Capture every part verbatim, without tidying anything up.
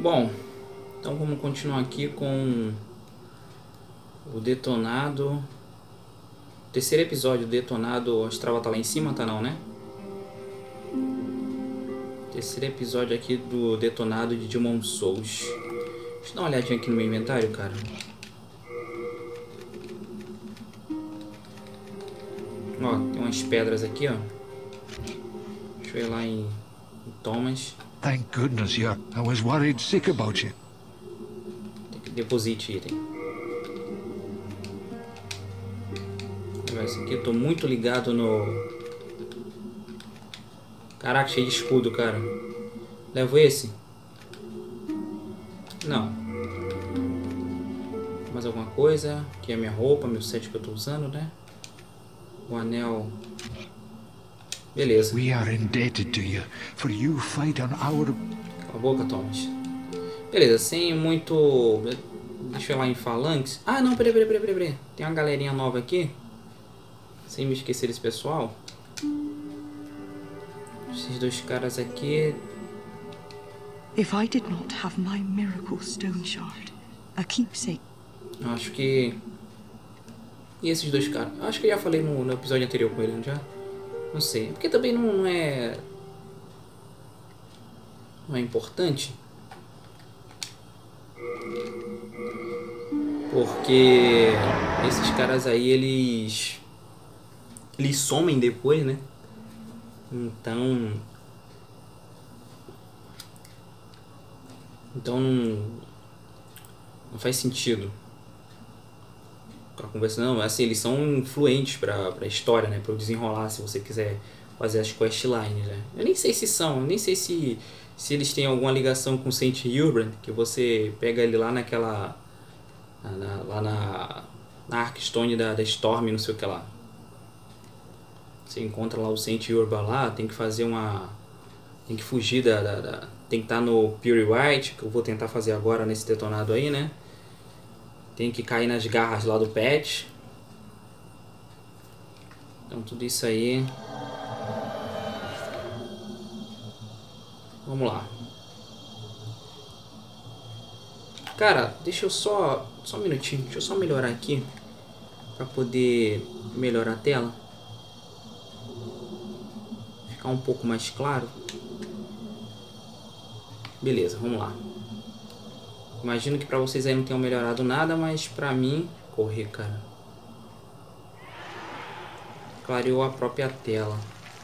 Bom, então vamos continuar aqui com o detonado. Terceiro episódio, detonado. A Strava tá lá em cima, tá não, né? Terceiro episódio aqui do detonado de Demon's Souls. Deixa eu dar uma olhadinha aqui no meu inventário, cara. Ó, tem umas pedras aqui, ó. Deixa eu ir lá em, em Thomas. Thank goodness you're... I was worried sick about you. Tem que deposite item. Esse aqui eu tô muito ligado no... Caraca, cheio de escudo, cara. Levo esse? Não. Mais alguma coisa? Aqui é a minha roupa, meu set que eu tô usando, né? O anel... Beleza. We are indebted to you for you fight on our... Cala a boca, Thomas. Beleza, sem muito... Deixa eu ir lá em Phalanx. Ah, não, peraí, peraí, peraí, peraí. Tem uma galerinha nova aqui. Sem me esquecer desse pessoal. Esses dois caras aqui. If I did not have my miracle stone shard, a keepsake. Acho que... E esses dois caras? Acho que eu já falei no, no episódio anterior com ele, não já? Não sei. Porque também não, não é... Não é importante. Porque... Esses caras aí, eles... Eles somem depois, né? Então... Então não... Não faz sentido. Ficar conversando, não, assim, eles são influentes pra, pra história, né? Pra eu desenrolar, se você quiser fazer as questlines, né? Eu nem sei se são, eu nem sei se... Se eles têm alguma ligação com Saint Hilbrand, que você pega ele lá naquela... Na, lá na... Na Arkstone da, da Storm, não sei o que lá. Você encontra lá o Saint Urba lá, tem que fazer uma... Tem que fugir da... da, da tem que estar no Pure White, que eu vou tentar fazer agora nesse detonado aí, né? Tem que cair nas garras lá do pet. Então tudo isso aí... Vamos lá. Cara, deixa eu só... Só um minutinho, deixa eu só melhorar aqui. Pra poder melhorar a tela. Ficar um pouco mais claro. Beleza, vamos lá. Imagino que pra vocês aí não tenham melhorado nada, mas pra mim... Correr, cara. Clareou a própria tela.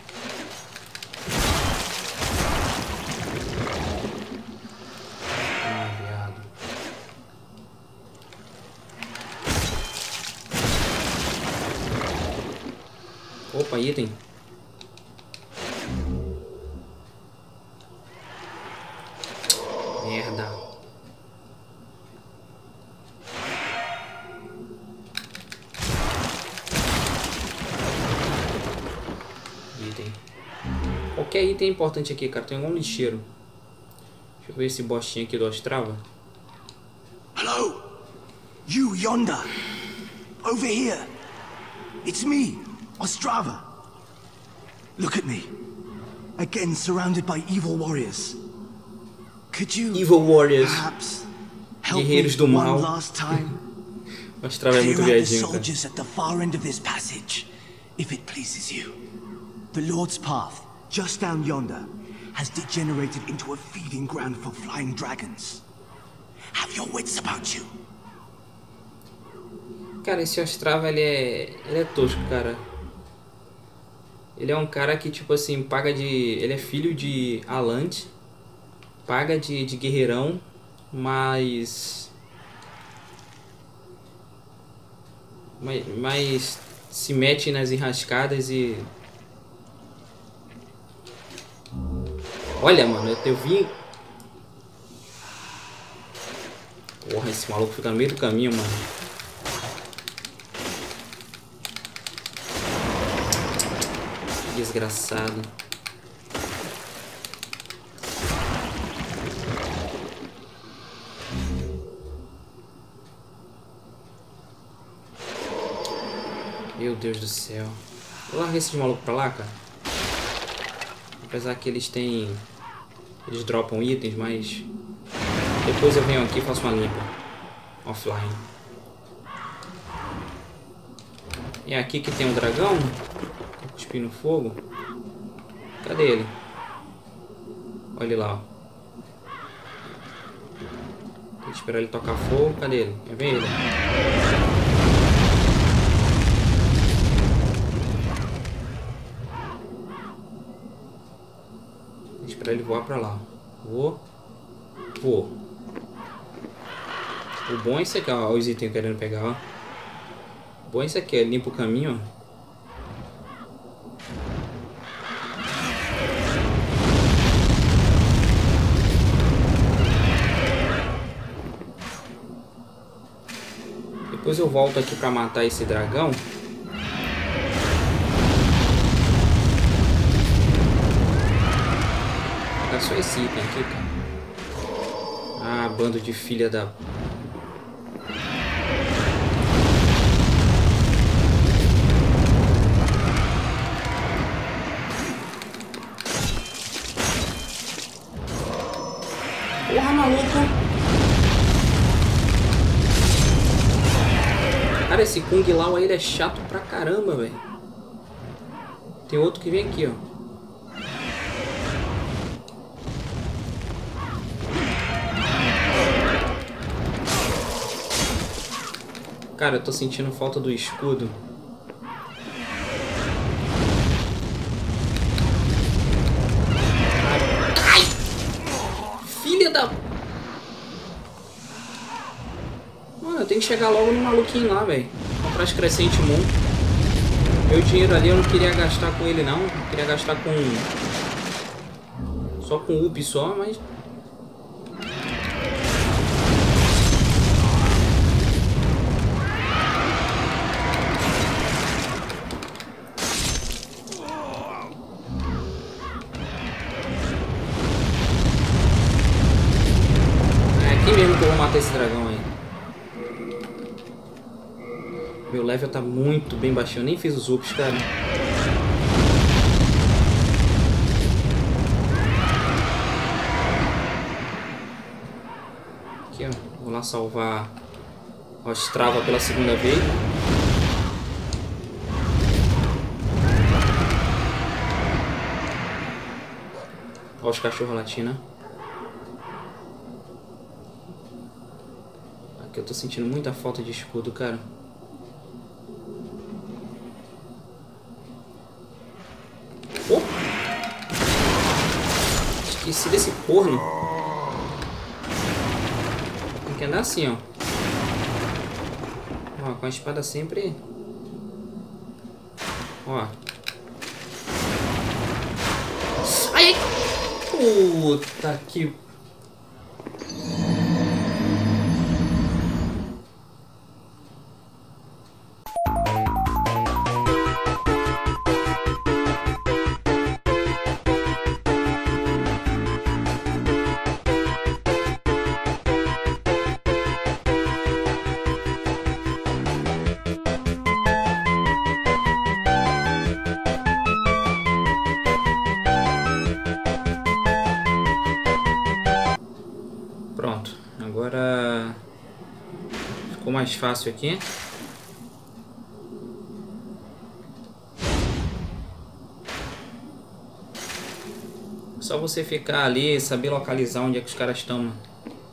Ah, viado. Opa, item. Merda. Item. Qualquer item é importante aqui, cara. Tem algum lixeiro. Deixa eu ver esse bostinho aqui do Ostrava. Hello? You yonder. Over here. It's me, Ostrava. Look at me. Again surrounded by evil warriors. Could you Evil Warriors. perhaps help Guerreiros me do mal. one last time? Ostrava é muito Clear out the viadinho, cara. soldiers at the far end of this passage, if it pleases you. The Lord's path, just down yonder, has degenerated into a feeding ground for flying dragons. Have your wits about you. Cara, esse Ostrava, ele é... Ele é tosco, cara. Ele é um cara que, tipo assim, paga de... Ele é filho de Alant. Paga de, de guerreirão, mas... mas... Mas se mete nas enrascadas e... Olha, mano, eu vi... Porra, esse maluco fica no meio do caminho, mano. Que desgraçado. Meu Deus do céu. Eu larguei esses malucos pra lá, cara. Apesar que eles têm... Eles dropam itens, mas... Depois eu venho aqui e faço uma limpa. Offline. É aqui que tem o dragão? Tá cuspindo fogo. Cadê ele? Olha ele lá, ó. Tem que esperar ele tocar fogo. Cadê ele? Quer ver ele? Tem que esperar ele voar pra lá. Voou. Voou. O bom é isso aqui, ó. Os itens querendo pegar, ó. O bom é isso aqui, é limpa o caminho, ó. Depois eu volto aqui pra matar esse dragão. Vou pegar só esse item aqui, cara. Ah, bando de filha da... Porra, maluco! Cara, esse Kung Lao aí, ele é chato pra caramba, velho. Tem outro que vem aqui, ó. Cara, eu tô sentindo falta do escudo. Ai! Filha da... Mano, eu tenho que chegar logo no maluquinho lá, velho. Comprar as Crescent Moon. Meu dinheiro ali eu não queria gastar com ele, não. Eu queria gastar com... Só com U P só, mas... mesmo que eu vou matar esse dragão aí. Meu level tá muito bem baixinho. Eu nem fiz os ups, cara. Aqui, ó. Vou lá salvar a Ostrava pela segunda vez. Olha os cachorros latindo. Que eu tô sentindo muita falta de escudo, cara. Oh! Esqueci desse corno. Tem que andar assim, ó. Ó, com a espada sempre... Ó. Ai! Puta que... Pronto, agora ficou mais fácil aqui. Só você ficar ali e saber localizar onde é que os caras estão, mano.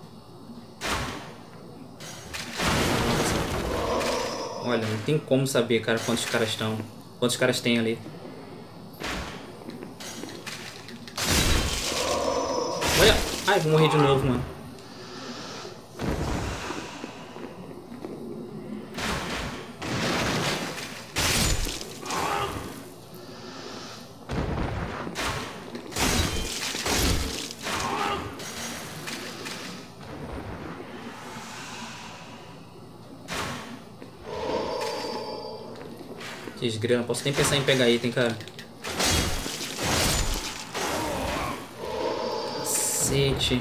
Olha, não tem como saber, cara, quantos caras estão. Quantos caras tem ali. Olha! Ai, vou morrer de novo, mano. Que desgrama, posso nem pensar em pegar item, cara. Cacete.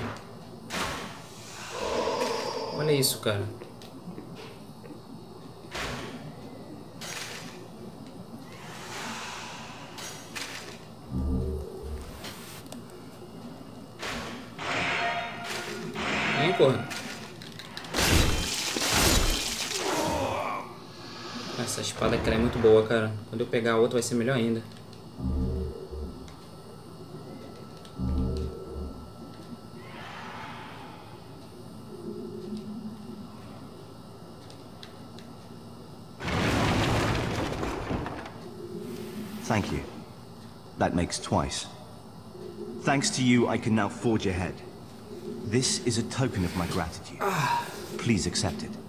Olha isso, cara. Vem. correndo. Essa espada aqui é muito boa, cara. Quando eu pegar a outra vai ser melhor ainda. Thank you. That makes twice. Thanks to you, I can now forge ahead. This is a token of my gratitude. Ah. Please accept it.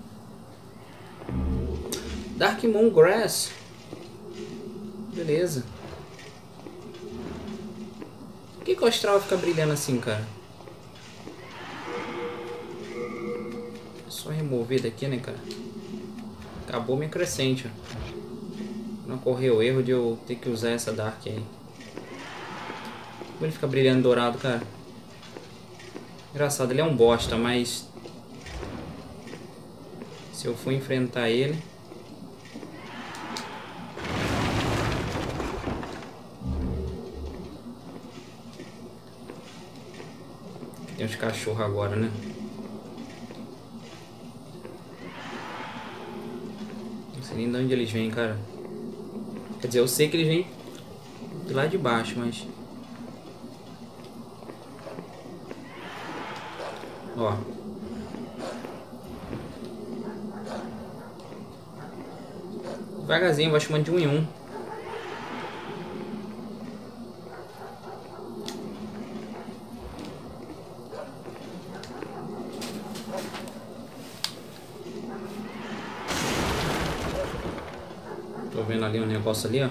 Darkmoon Grass. Beleza. Por que, que o astral fica brilhando assim, cara? É só remover daqui, né, cara? Acabou minha crescente, ó. Não ocorreu o erro de eu ter que usar essa Dark aí. Como ele fica brilhando dourado, cara? Engraçado, ele é um bosta, mas... se eu for enfrentar ele... tem uns cachorros agora, né? Não sei nem de onde eles vêm, cara. Quer dizer, eu sei que eles vêm de lá de baixo, mas... ó. Devagarzinho, vai chamando de um em um. Tô vendo ali um negócio ali, ó.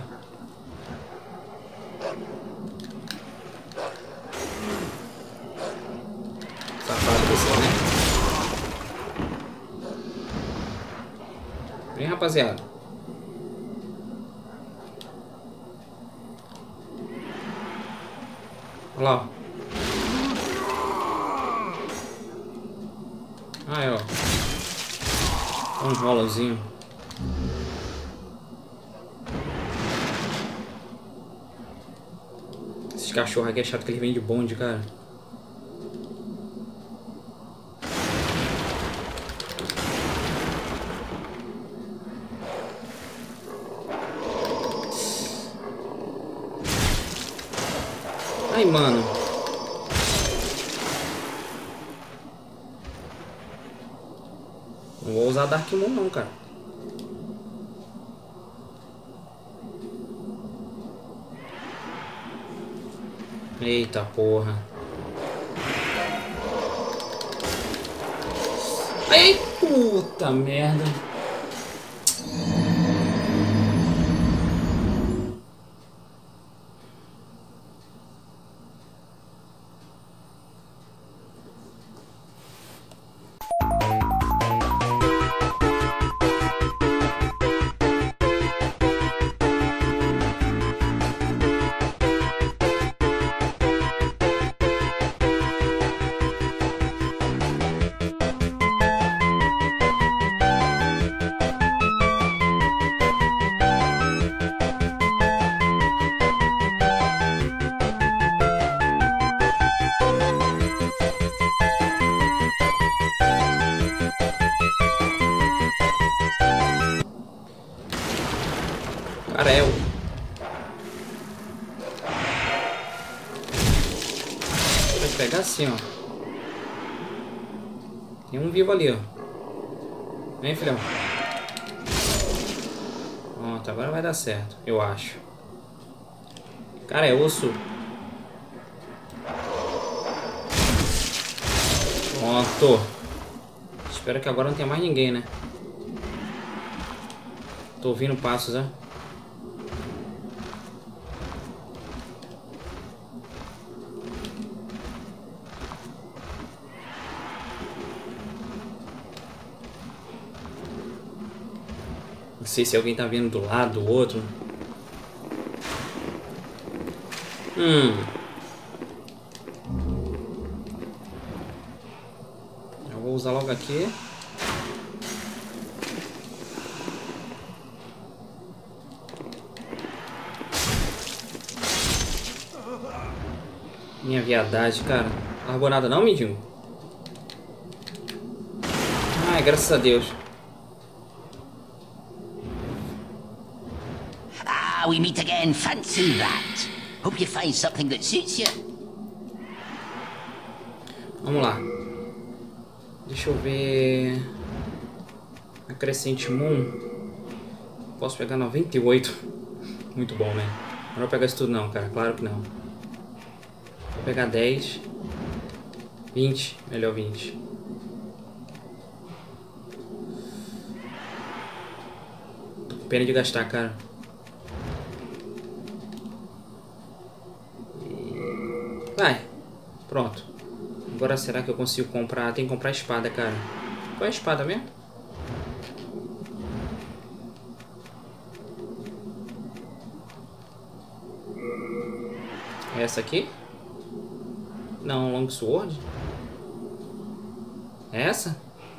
Safado desse, né? Vem, rapaziada. Olha lá, ó. Aí, ó. Um rolozinho. Esses cachorros aqui é chato que eles vêm de bonde, cara. Ai, mano. Não vou usar Darkmoon não, cara. Eita porra. Ai, puta merda. Carel. Vai pegar assim, ó. Tem um vivo ali, ó. Vem, filhão. Pronto, agora vai dar certo, eu acho. Cara, é osso. Pronto. Espero que agora não tenha mais ninguém, né? Tô ouvindo passos, né? Não sei se alguém tá vindo do lado, do outro. Hum. Eu vou usar logo aqui. Minha viadagem, cara. Não largou nada não, mendigo? Ai, graças a Deus. Ah, we meet again. Fancy that. Hope you find something that suits you. Vamos lá. Deixa eu ver. A Crescent Moon. Posso pegar noventa e oito. Muito bom, né? Não vou pegar isso tudo não, cara. Claro que não. Vou pegar dez. vinte. Melhor vinte. Tô com pena de gastar, cara. Vai. Pronto. Agora será que eu consigo comprar? Tem que comprar a espada, cara. Qual é a espada mesmo? É essa aqui? Não, Longsword? É essa?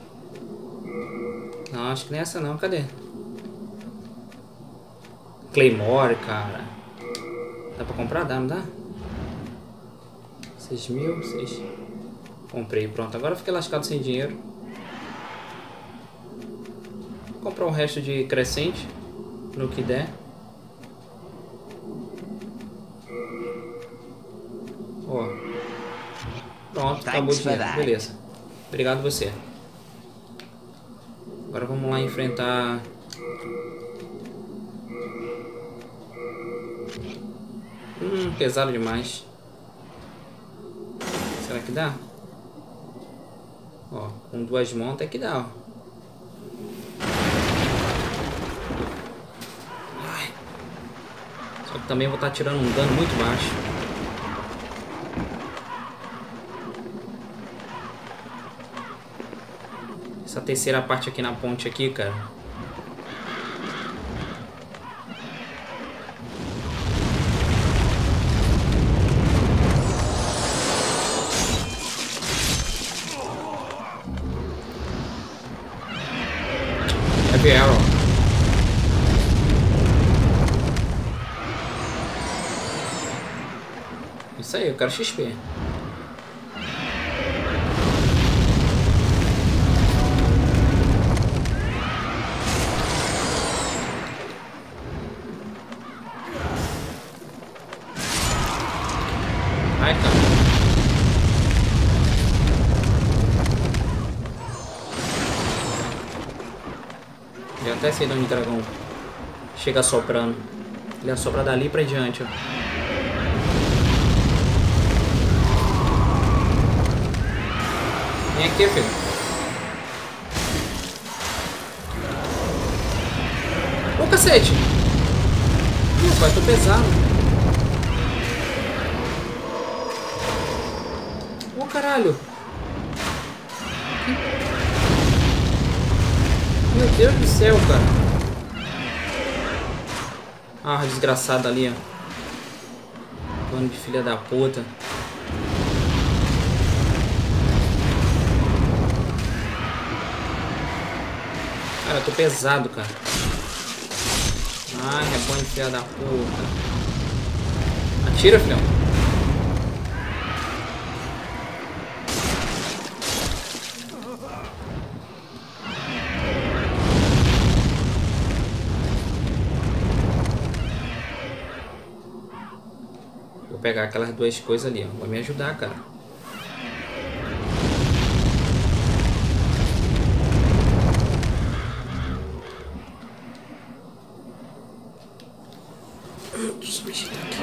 Não, acho que não é essa não. Cadê? Claymore, cara. Dá pra comprar? Dá, não dá? seis mil, seis. Comprei, pronto. Agora eu fiquei lascado sem dinheiro. Vou comprar o resto de Crescente no que der. Ó. Pronto, acabou o dinheiro. Beleza. Obrigado você. Agora vamos lá enfrentar... Hum, pesado demais. Será que dá? Ó, com duas mãos até que dá, ó. Ai. Só que também vou estar tirando um dano muito baixo. Essa terceira parte aqui na ponte aqui, cara. Heavy Arrow. Isso aí, eu quero X P. Ai, cara. Já até sei de onde o dragão chega assoprando. Ele assopra dali pra diante, ó. Vem aqui, filho. Ô, cacete! Ih, pai, tô pesado. Ô, caralho! Meu Deus do céu, cara. Ah, desgraçada ali, ó. Bando de filha da puta. Cara, eu tô pesado, cara. Ai, é bom de filha da puta. Atira, filhão. Vou pegar aquelas duas coisas ali, ó. Vai me ajudar, cara. Deixa eu mexer aqui.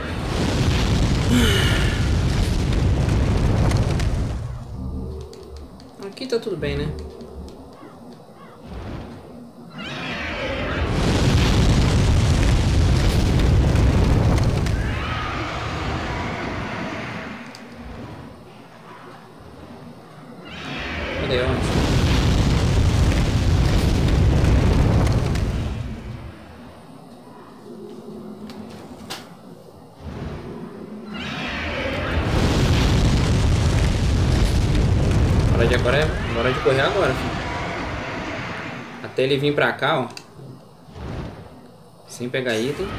Aqui tá tudo bem, né? Cadê onde? Hora de agora é hora de correr agora, filho. Até ele vir pra cá, ó. Sem pegar item.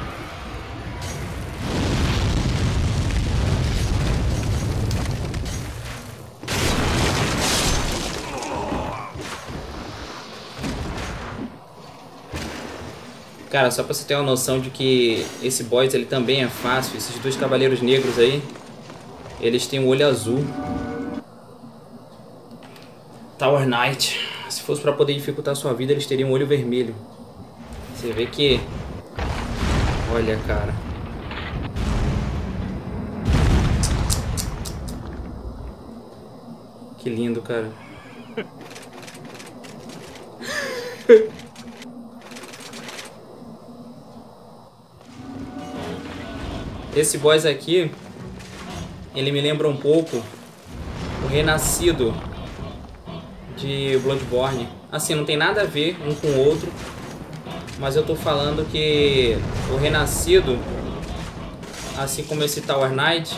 Cara, só pra você ter uma noção de que esse boss ele também é fácil. Esses dois cavaleiros negros aí, eles têm o olho azul. Tower Knight. Se fosse pra poder dificultar a sua vida, eles teriam um olho vermelho. Você vê que... Olha, cara. Que lindo, cara. Esse boss aqui, ele me lembra um pouco o Renascido de Bloodborne. Assim, não tem nada a ver um com o outro, mas eu tô falando que o Renascido, assim como esse Tower Knight,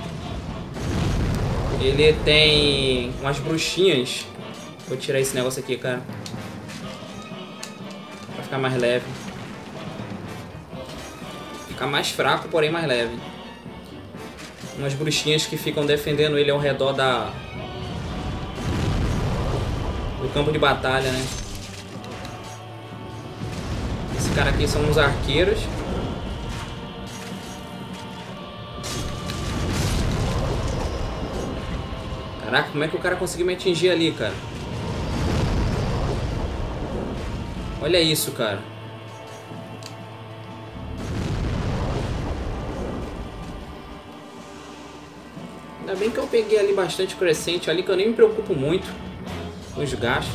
ele tem umas bruxinhas. Vou tirar esse negócio aqui, cara, pra ficar mais leve. Ficar mais fraco, porém mais leve. Umas bruxinhas que ficam defendendo ele ao redor da... do campo de batalha, né? Esse cara aqui são uns arqueiros. Caraca, como é que o cara conseguiu me atingir ali, cara? Olha isso, cara. Ainda bem que eu peguei ali bastante crescente ali, que eu nem me preocupo muito com os gastos.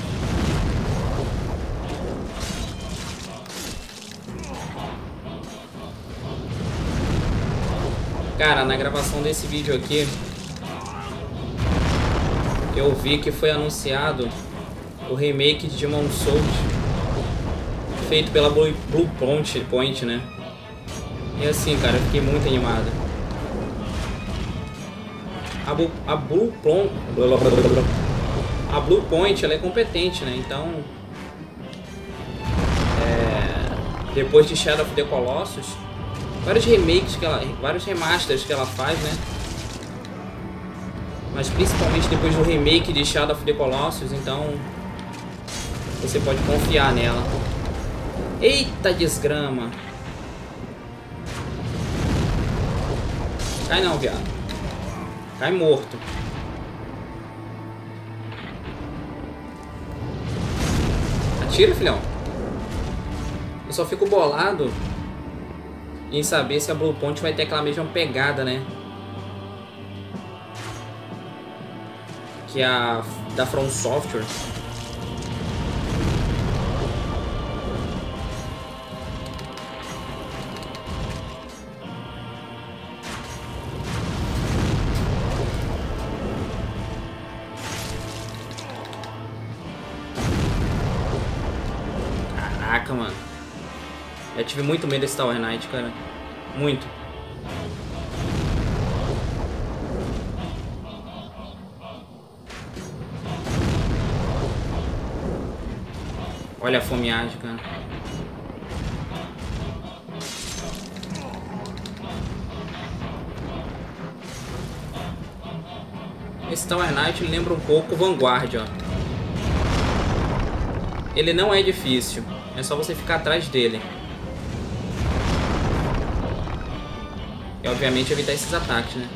Cara, na gravação desse vídeo aqui, eu vi que foi anunciado o remake de Demon Souls, feito pela Blue, Blue Point, Point, né? E assim, cara, eu fiquei muito animado. A Blue, a Blue Point, a Blue Point, ela é competente, né? Então, é, depois de Shadow of the Colossus, vários remakes que ela, vários remasters que ela faz, né? Mas principalmente depois do remake de Shadow of the Colossus, então você pode confiar nela. Eita desgrama! Cai não, viado. Cai morto. Atira, filhão. Eu só fico bolado em saber se a Blue Point vai ter aquela mesma pegada, né? Que é a da From Software. Caraca, mano. Eu tive muito medo desse Tower Knight, cara. Muito. Olha a fomeagem, cara. Esse Tower Knight lembra um pouco o Vanguard, ó. Ele não é difícil. É só você ficar atrás dele. E obviamente evitar esses ataques, né?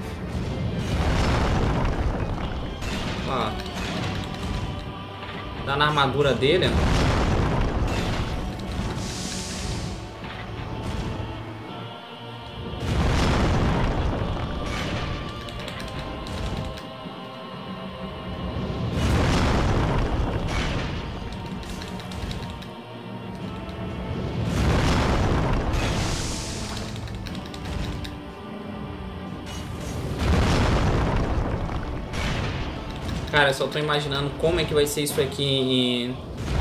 Ó. Dá na armadura dele, ó. Cara, eu só tô imaginando como é que vai ser isso aqui em...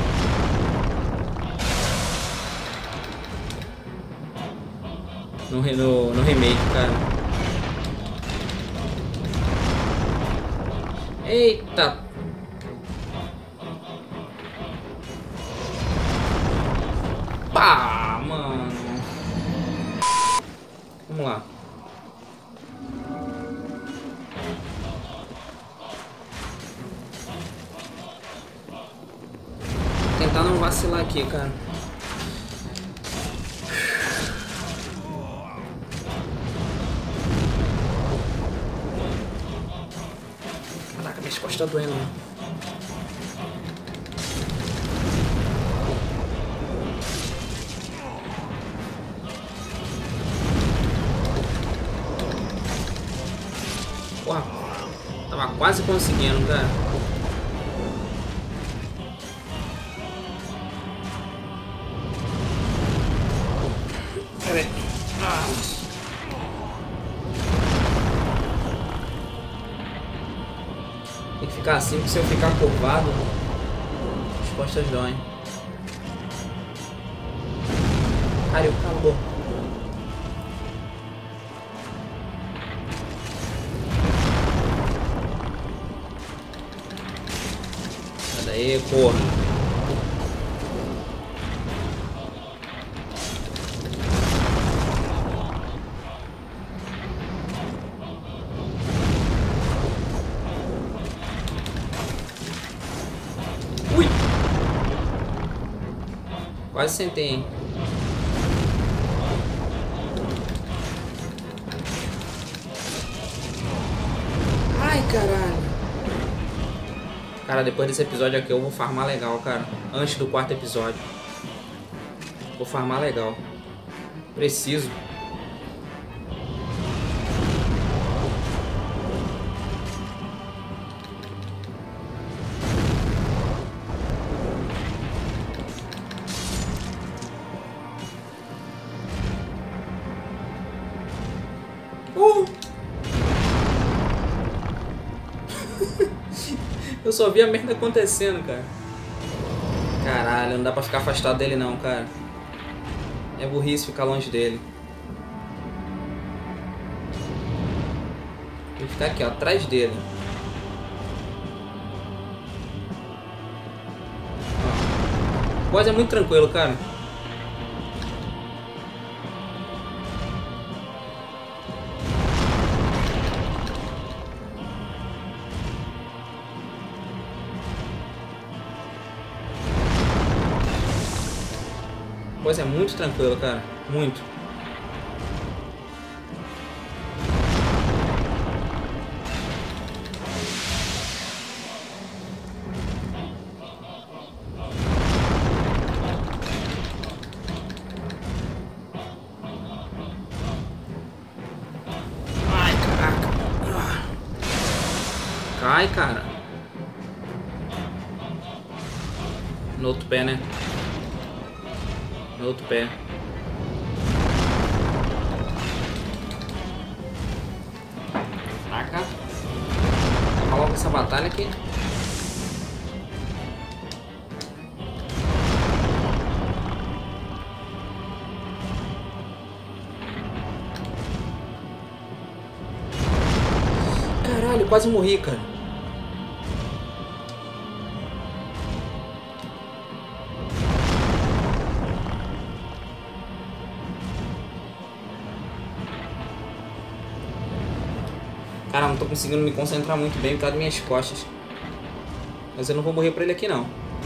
No, no, no remake, cara. Eita! Pá, mano! Vamos lá. Tentar não vacilar aqui, cara. As costas doendo. Porra, tava quase conseguindo, cara. Peraí. Ah. Tem que ficar assim, porque se eu ficar curvado, as costas doem. Cara, eu calor. Sai daí, porra. Quase sentei, hein? Ai, caralho. Cara, depois desse episódio aqui eu vou farmar legal, cara. Antes do quarto episódio. Vou farmar legal. Preciso. Uh! Eu só vi a merda acontecendo, cara. Caralho, não dá pra ficar afastado dele não, cara. É burrice ficar longe dele. Tem que ficar aqui, ó, atrás dele. O boss é muito tranquilo, cara. Pois é, muito tranquilo, cara. Muito. Ai, caraca. Cai, cara. No outro pé, né? No outro pé. Caraca. Vamos logo essa batalha aqui. Caralho, quase morri, cara. Cara, não tô conseguindo me concentrar muito bem por causa das minhas costas. Mas eu não vou morrer pra ele aqui, não.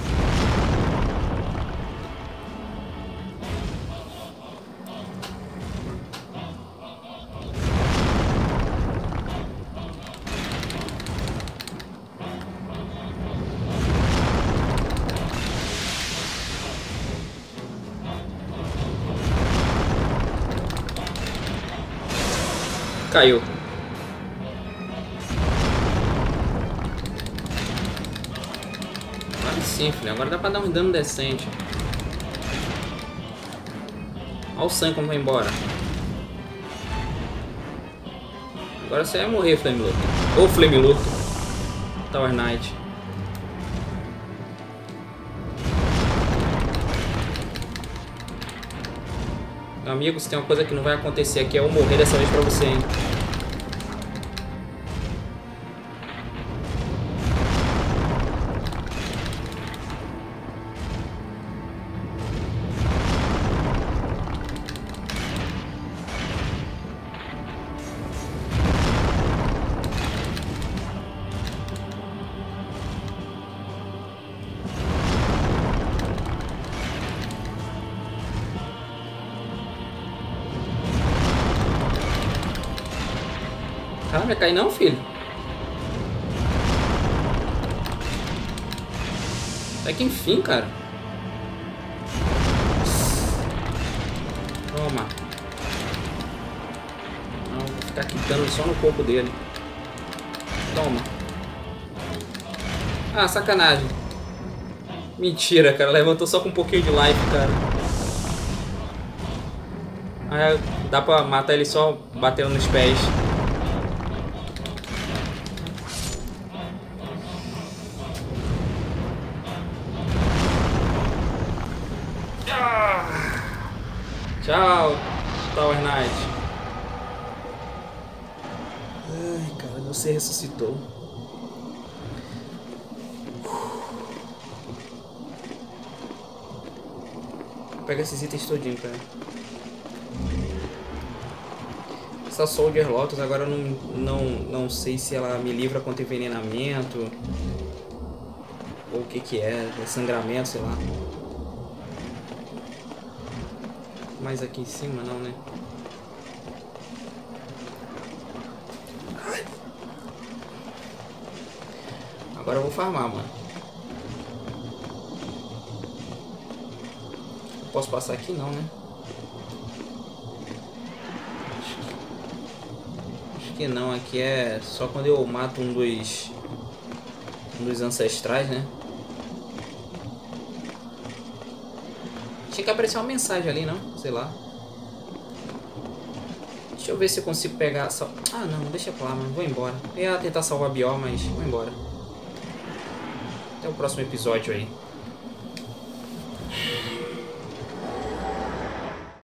Caiu. Sim, filho, agora dá pra dar um dano decente. Olha o sangue como vai embora. Agora você vai morrer, Flame Lurker. Ou Flame Lurker. Tower Knight. Meu amigo, se tem uma coisa que não vai acontecer aqui é eu morrer dessa vez pra você, hein. Ah, não vai cair não, filho? Até que enfim, cara. Toma. Não, vou ficar quicando só no corpo dele. Toma. Ah, sacanagem. Mentira, cara. Levantou só com um pouquinho de life, cara. Ah, dá pra matar ele só batendo nos pés. Tchau, Tower Knight. Ai, cara, você ressuscitou. Pega esses itens todinho, cara. Essa Soldier Lotus agora eu não, não, não sei se ela me livra contra envenenamento ou o que que é, é sangramento, sei lá. Mais aqui em cima não, né? Agora eu vou farmar, mano. Posso passar aqui não, né? Acho que, acho que não, aqui é só quando eu mato um dos um dos ancestrais, né? Tinha que aparecer uma mensagem ali, não? Sei lá. Deixa eu ver se eu consigo pegar... Sal... Ah, não. Deixa pra lá, mano. Vou embora. Eu ia tentar salvar a Bior, mas vou embora. Até o próximo episódio aí.